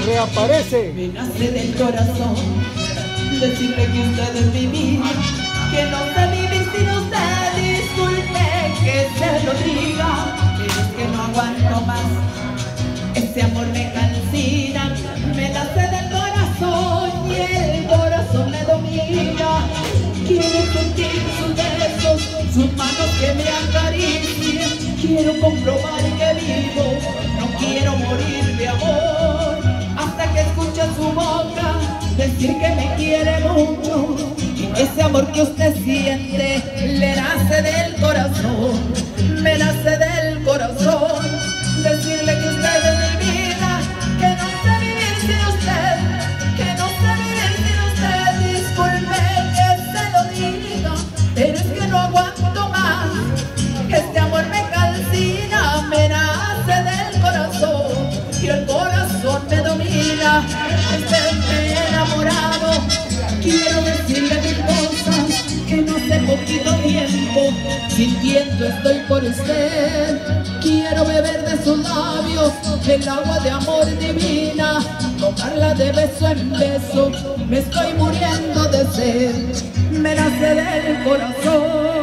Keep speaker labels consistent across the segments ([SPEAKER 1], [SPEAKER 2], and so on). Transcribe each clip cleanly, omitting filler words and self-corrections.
[SPEAKER 1] reaparece.
[SPEAKER 2] Me nace del corazón decirle que usted es mi vida, que no sé vivir sin usted. Disculpe que se lo diga, pero es que no aguanto más. Ese amor me calcina, me nace del corazón y el corazón me domina. Quiero sentir sus besos, sus manos que me acaricien. Quiero comprobar que vivo, no quiero morir de amor. Hasta que escuche su boca decir que me quiere mucho. Ese amor que usted siente le nace del corazón, me nace del corazón. Decirle que usted es mi vida, que no sé vivir sin usted, que no sé vivir sin usted. Disculpe que se lo diga, pero es que no aguanto más. Este amor me calcina, me nace del corazón y el corazón me domina. Estoy enamorado, quiero decirle mil cosas que no hace poquito tiempo sintiendo estoy por usted. Quiero beber de sus labios el agua de amor divina, tomarla de beso en beso, me estoy muriendo de sed, me nace del corazón.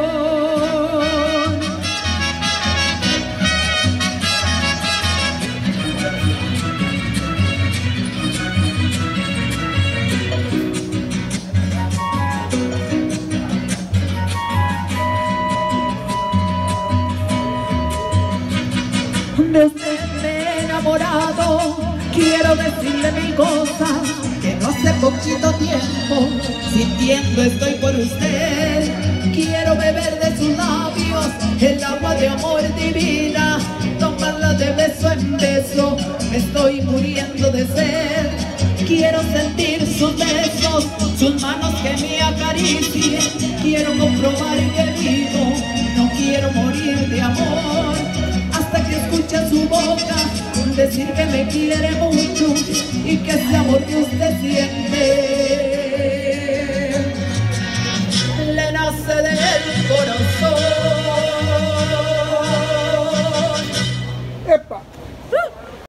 [SPEAKER 2] De usted me he enamorado, quiero decirle mil cosas que no hace poquito tiempo sintiendo estoy por usted. Quiero beber de sus labios el agua de amor divina, tomarla de beso en beso, me estoy muriendo de sed. Quiero sentir sus besos, sus manos que me acaricien. Quiero comprobar que vivo, no quiero morir de amor. Hasta que escuche su boca decir que me quiere mucho y que ese amor que usted siente